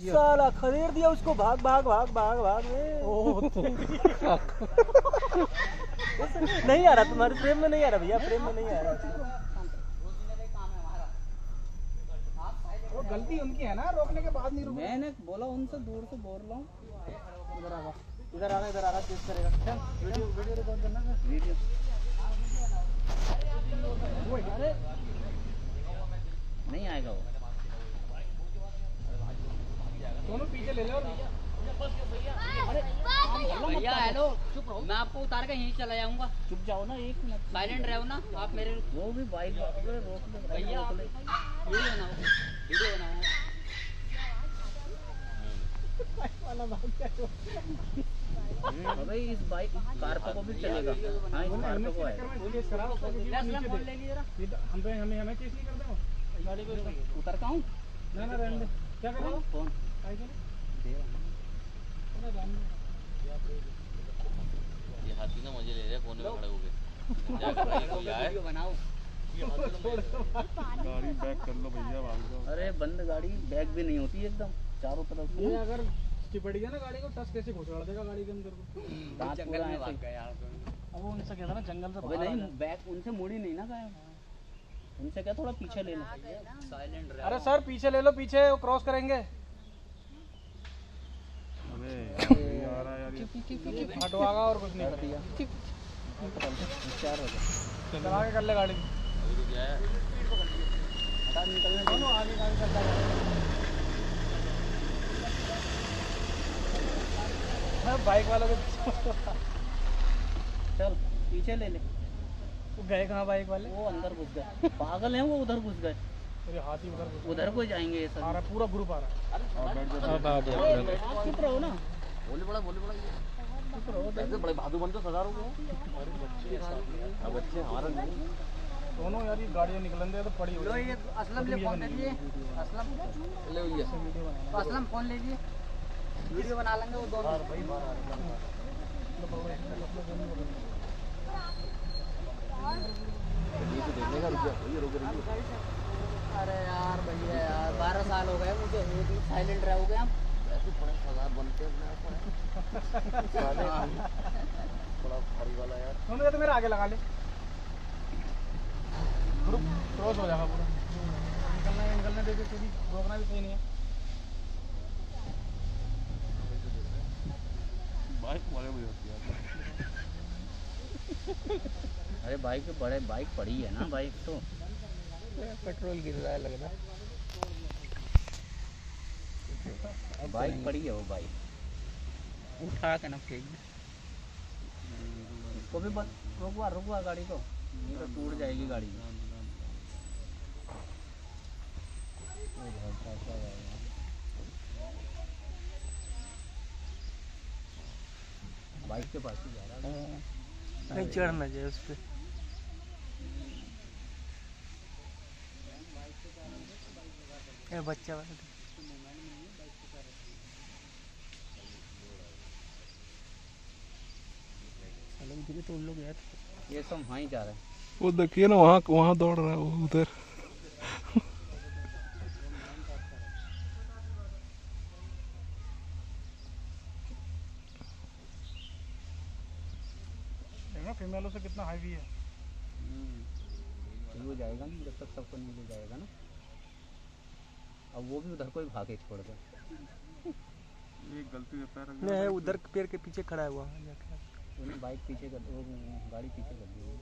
साला खदेड़ दिया उसको, भाग भाग भाग भाग भाग नहीं आ रहा तुम्हारे फ्रेम में, नहीं आ रहा भैया, फ्रेम में नहीं आ रहा। वो गलती उनकी है ना, रोकने के बाद नहीं रुक। मैंने बोला उनसे दूर से बोल रहा हूँ। इधर आ रहा चेक करेगा। चल वीडियो रिकॉर्ड करना है। वीडियो अरे नहीं आएगा वो। दोनों पीछे ले लो। भैया हेलो, चुप रहो, मैं आपको उतार के यहीं चला जाऊंगा। चुप जाओ ना, एक मिनट साइलेंट रहो ना आप मेरे। वो भी बाइक रोक दे। भैया आप वीडियो बनाओ, वीडियो बनाओ। अबे इस बाइक कार को भी चलेगा। हाँ इस कार को है। फोन ले लीजिए जरा। हमें केस नहीं करते हो गाड़ी को। उतर का हूँ ना रहने दे। क्या करें फोन ये हाथी ना मुझे ले रहे कोने में खड़े हो गए। क्या कर रहे हैं कोई आए? वीडियो बनाओ। गाड़ी बैक कर लो भैया, भाग जाओ। अरे बंद गाड़ी बैक भी नहीं होती एकदम चारों तरफ से। ये अगर चिपट गया ना गाड़ी को, टच कैसे घुसड़ा देगा गाड़ी के अंदर को। दांत जंगल पूरा में ऐसे। भाग गए यार। अब वो उनसे कहता ना जंगल से अबे नहीं बैक उनसे मुड़ी नहीं ना गए। उनसे क्या थोड़ा पीछे ले लो। साइलेंट रहो। अरे सर पीछे ले लो, पीछे वो क्रॉस करेंगे। अबे यार यार ये हटवागा और कुछ नहीं कर दिया। चार हो गए। चला के कर ले गाड़ी। अभी तो क्या है? हटा निकलने दो। दोनों आगे गाड़ी चलता है। बाइक वालों के चल पीछे ले ले। वो गए कहाँ बाइक वाले? वो अंदर घुस गए। पागल हैं वो, उधर घुस गए। मेरे हाथी उधर उधर को जाएंगे ये आ सब। रहा है, पूरा ग्रुप आ रहा है। और बैठ जाओ। चुप रहो ना। बोले बड़ा चुप रहो। ऐसे बड़े भादू बन तो सजा हो गया। अब बच्चे हमारा नहीं। दोनों यार ये गाड़ियाँ निकलन दे तो पड़ी लो ये असलम ले फोन ले लिए। असलम ले भैया तो असलम फोन ले लिए, वीडियो बना लेंगे वो दोनों। देखने का रुक जा, ये रोक रही है। अरे यार भैया यार 12 साल हो गए मुझे, एक ही साइलेंट रहोगे आप। ऐसे बड़े सजा बनते हैं साले। बड़ा भारी वाला यार। दोनों तो मेरे आगे लगा ले, ग्रुप क्रॉस हो जाएगा पूरा। निकलने दे, क्योंकि रोकना भी सही नहीं है। बाइक वाले मुझे होती है। अरे बाइक बड़े बाइक पड़ी है ना, बाइक तो पेट्रोल गिर रहा है लग रहा है। बाइक पड़ी है वो बाइक। उठा के ना फेंक इसको भी बस रुकवा गाड़ी को, नहीं तो टूट जाएगी गाड़ी। बाइक के पास ही जा रहा है। नहीं चढ़ना जाए उस पर। बच्चा वाला तो उन लोग यार ये सब वहाँ ही जा रहे हैं। वो देखिए ना, वहाँ दौड़ रहा है वो उधर। देखो फीमेलों से कितना हाईवी है। वो जाएगा नहीं जब तक सबको नहीं ले जाएगा ना। अब वो भी उधर को ही भागे छोड़ दे। ये गलती से पैर नहीं है, उधर पेड़ के पीछे खड़ा है वो जाके। उन्हें बाइक पीछे कर, वो गाड़ी पीछे कर दी।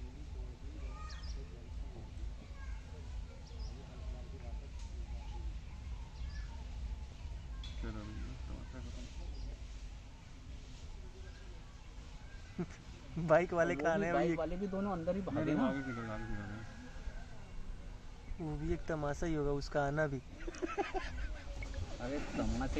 बाइक वाले कहाँ है? बाइक वाले भी दोनों अंदर ही भागे ना। आगे निकल रहे हैं। वो भी एक तमाशा ही होगा उसका आना भी। अरे तमाशा